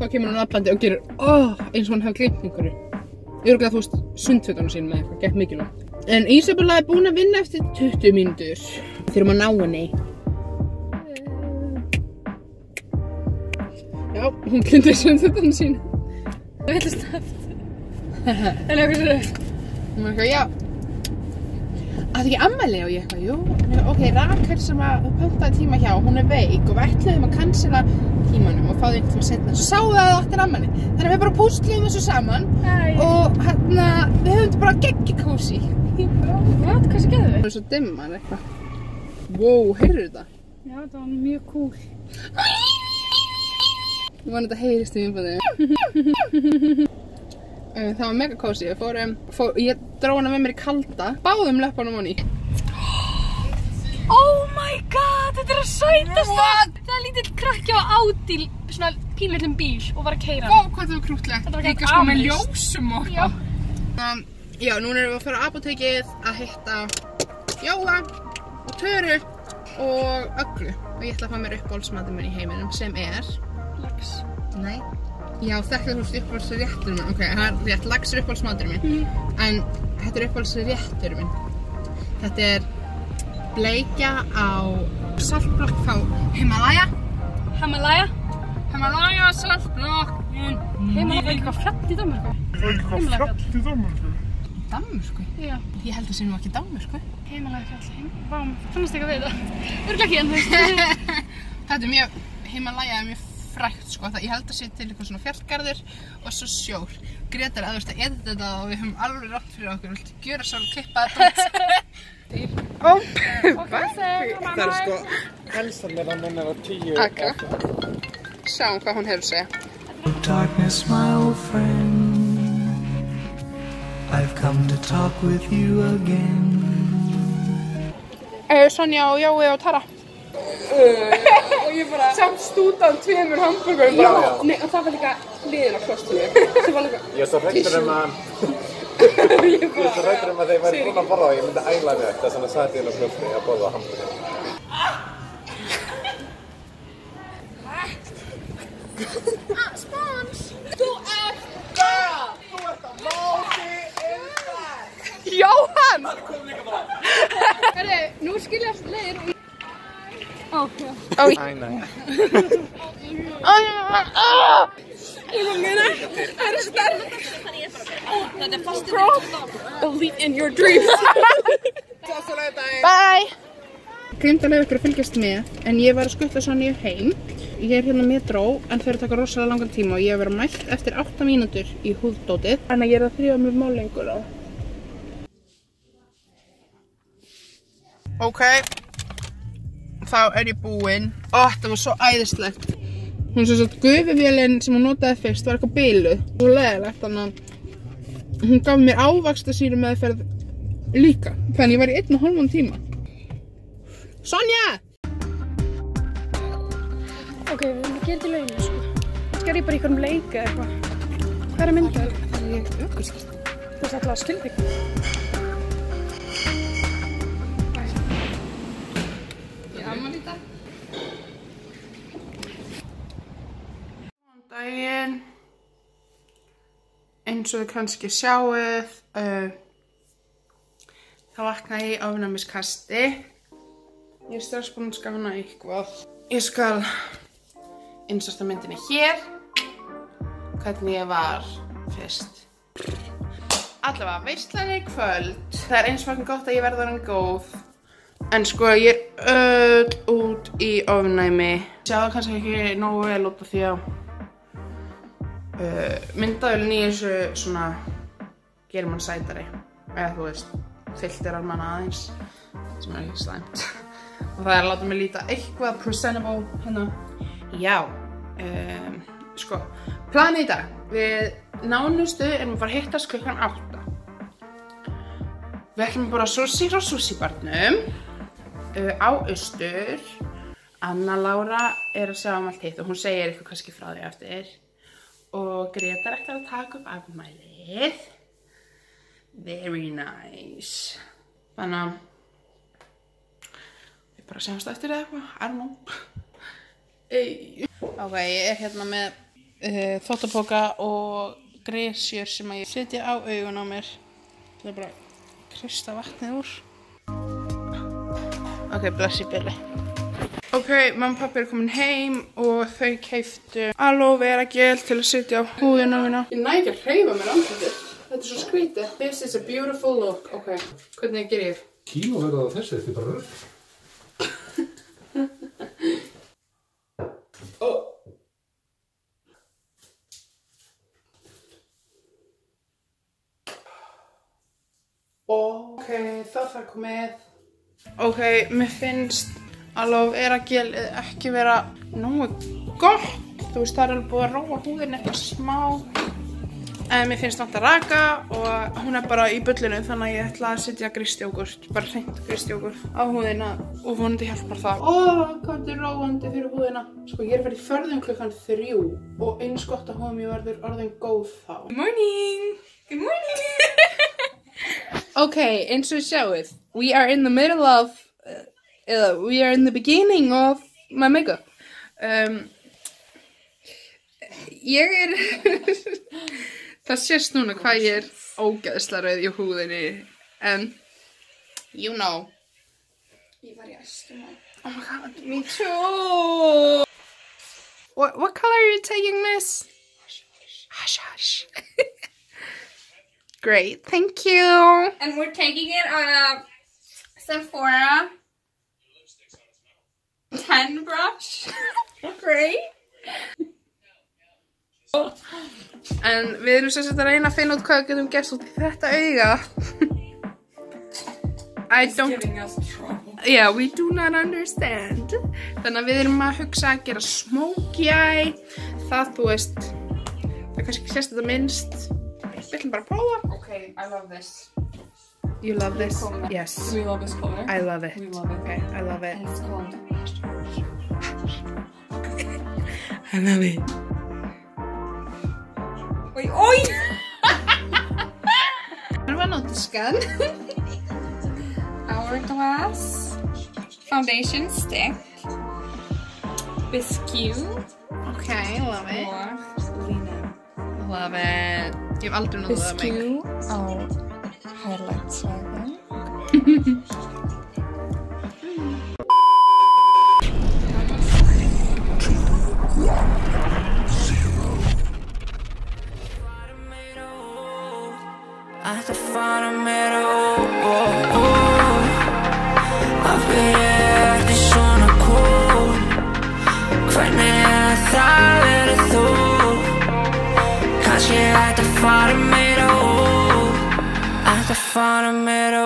þá kemur hún labbandi og gerir eins og hann hefur gleymt einhverju. Örugglega, þú veist, sundfötunum sín með eitthvað, gekk mikilvægt. En Ísabella er búin að vinna eftir 20 mínútur. Þurfum að ná henni. Já, hún gleymdi sundfötunum sín. Það villist aft. En eitthvað sér upp. Hún var eitthvað, já. Það ekki ammæli og ég eitthvað, jú. Ok, Rakel sem að pantaði tíma hjá, hún er veik og við ætluðum að cancela tímanum og fá þau einhvern tíma seinna. Svo sáum við að það áttir ammæli. Þannig að við bara púsluðum þessu saman og hérna, við höfum bara geggi kósí. Hvað? Hvað sem geðum við? Það er svo dimman eitthvað. Wow, heyrðu þetta? Já, þetta var mjög cool. Ég vona þetta heyrist í myndbandinu. Það var mega kósí, ég dró hana með mér í kalda, báðum löpunum honni. Oh my god, þetta er að sætasta! Það er lítill krakki á Audi, svona pínlitlum bíl og var að keyra. Ó, hvað það var krúttlegt. Líka sko með ljósum og eitthvað. Já, núna erum við að fara á apótekið að hitta Jóa og Töru og Öglu. Og ég ætla að fá mér uppáhaldsmatinn minn í heiminum sem er... Lax. Nei. Já, þetta er uppáhaldsrétturinn minn. Ok, það er rétt, lax er uppáhaldsmaturinn minn. En þetta er uppáhaldsrétturinn minn. Þetta er bleikja á saltblokk frá Himalaya. Himalaya Saltblokk. Himalaya er eitthvað fjall í Danmörku. Danmörku? Já. Ég held að sé nú ekki Danmörku. Himalaya fjall. Vá, fannst ekki að við það. Örugglega ekki en þú veist. Þetta er mjög, Himalaya er mjög frægt sko. Ég held að sé til eitthvað svona fjallgarður og svo sjór. Grétar að þú veist að edita þetta og við höfum alveg rátt fyrir okkur. Viltu gjöra svo að klippa þetta? Það er sko helsan meðan hún er á 10. Akka. Sjáum hvað hún hefur að segja. Darkness, my old friend, I've come to talk with you again. Sonja og Jói og Tara. Og ég bara samt stútan 2 hamburgerum bara. Nei, og það var líka hliðin á klostinu. Það var líka Ég er svo hræddur að þeir væri búin að borða og ég myndi æla mig eftir þess að sæti inn á klostinu að borða hamburger. Spons! Þú ert að móti inn það! Jóhann! Það kom líka bara. Herri, nú skiljast leiðir og Ó, já. Æ, Nei. það er stærð. Þetta er fast Believe in your dreams. Bye! Gleymdi að leyfa ykkur að fylgjast með, en ég var að skutla Sonju heim. Ég er hérna metró, en fyrir að taka rosalega langan tíma og ég hef verið mælt eftir 8 mínútur í húðdótið. Þannig að ég er að þrýfa mér málengur á. Ok, þá er ég búinn. Þetta var svo æðislegt. Hún svo að gufuvélin sem hún notaði fyrst var eitthvað biluð. Svo leiðilegt, þannig að hún gaf mér ávaxtasýru meðferð líka. Þannig ég var í 1,5 tíma. Sonja! Ok, við erum að gera þetta í lauginu, sko. Skal ég bara í einhverjum leik eða eitthvað? Hvað er myndað? Það er ökkurskýrt. Þú veist alltaf að skilja þig. Ég ammali í dag. Góðan daginn. Eins og þið kannski sjáuð, þá vaknaði ég í ofnæmiskasti. Ég er strax búin að skána eitthvað. Ég skal innstarta myndinni hér. Hvernig ég var fyrst. Allavega, veislan í kvöld. Það er eins fucking gott að ég verði orðin góð. En sko, ég er öll út í ofnæmi. Sjáðu kannski ekki nógu vel út af því að myndaðölinn í þessu svona gerir mann sætari. Eða þú veist, filterar mann aðeins. Sem er ekki slæmt. Og það er að láta mig líta eitthvað presentable hérna. Já, sko, planið í dag. Við nánustu erum að fara að hittast klukkan 8. Við ætlum að borða sushi frá sushibarnum á Austur. Anna Lára er að sjá allt hitt og hún segir eitthvað kannski frá því eftir. Og Grétar ætlar að taka upp afmælið. Very nice. Þannig að við bara sjáumst eftir eða eitthvað, I don't know. Ok, ég er hérna með þvottapoka og gresjur sem að ég setja á augun á mér. Það er bara krysta vatnið úr. Ok, bless í bili. Ok, mamma og pappi eru komin heim og þau keyptu aloe vera gel til að setja á húðina mína. Ég næ ekki að hreyfa mér andlitið. Þetta er svo skrítið. This is a beautiful look. Ok, hvernig ger ég? Kílóverðið á þessu, þetta er bara rögg. Ok, þá það komið. Ok, mér finnst aloe vera gel ekki vera nógu gott. Þú veist, það er alveg búið að róa húðin eitthvað smá. En mér finnst vant að raka og hún er bara í bullinu þannig að ég ætla að setja gristjógurt, bara hreint gristjógurt á húðina og vonandi hjálpar það. Ó, hvað þetta er róandi fyrir húðina. Sko, ég er að fara í förðun klukkan 3 og eins gott að húðin mér verður orðin góð þá. Good morning! Good morning! Ok, eins og sjáuð, we are in the middle of, we are in the beginning of my makeup. Ég er, það sést núna hvað ég er ógeðslega rauð í húðinni, en, you know. Ég var í æskuna. Oh my god, me too! What color are you taking, miss? Hush, hush. Great, thank you. And we're taking it on a Sephora 10 brush. Great. En við erum sem sagt að reyna að finna út hvað við getum gert út í þetta auga. Giving us trouble. Yeah, we do not understand. Þannig að við erum að hugsa að gera smokey eye. Það, þú veist, það kannski sést þetta minnst. Við ætlum bara að prófa. Okay, I love this. You love this? Yes. We love this color. I love it. We love it. Okay, I love it. And it's called I love it. Wait, oi! Erum við að nota scan? Hourglass foundation stick. Biscuit. Okay, I love it. Og lína. Love it. Ég hef aldrei notað það mig. Biscuit á highlight svæðin. Ætti að fara meira Af hverju ertu svona cool Hvernig það verið þú Kannski ætti að fara meira Ætti að fara meira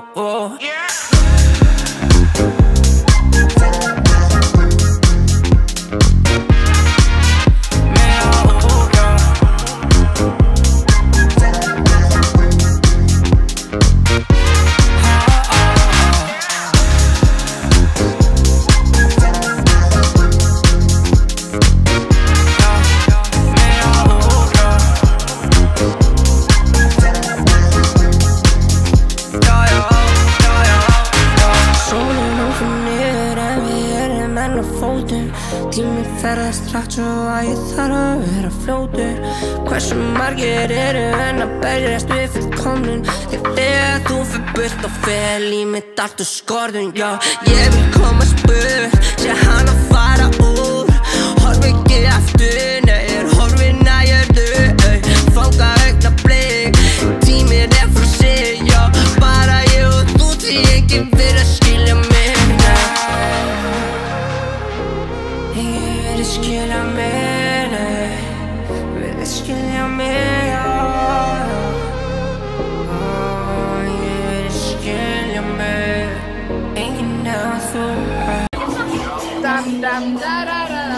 Tíminn ferðast rætt svo að ég þarf að vera fljótur Hversu margir eru en að berjast við fullkomnun Þegar þú fyrir burt og fer límit allt úr skorðun Já, ég vil komast burt, sé hann að fara úr Horfi ekki aftur, nei, horfin að jörðu Fanga augnablik, tíminn frá sig Já, bara ég og þú því enginn fyrir að skilja mig Skilja mig, nei Vilja skilja mig, já Ég vil skilja mig Enginn eða þú Dam, dam, da, da, da, da.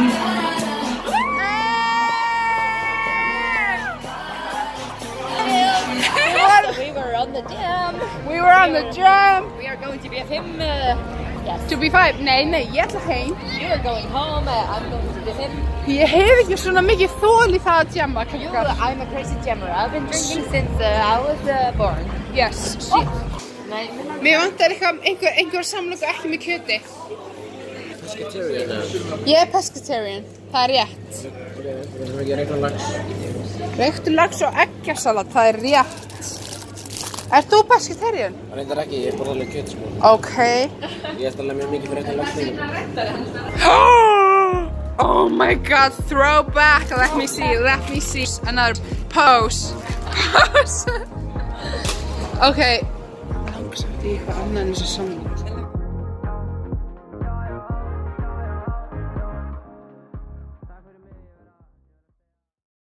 We were on the jam. We were on the jam. We are going to be with him. Yes. To be fine. Nei, ég ætla heim. You are going home. I'm going to be with him. Ég hef ekki svona mikið þol í það að jamma, krakkar. I'm a crazy jammer. I've been drinking since I was born. Yes. Mér vantar einhver samloku ekki með kjöti. Pescatarian. Ég er pescatarian. Það er rétt. Við erum ekki reikna lax. Reyktur lax og eggjasalat, það er rétt. Ert þú pescetarian? Það reyndar ekki, ég borða alveg kjöt sko. Ok. Ég ætti alveg mjög mikið fyrir reikna lax. Oh my god, throwback. Let me see. Another pose. Ok. Langsamt í eitthvað annað en þessu saman.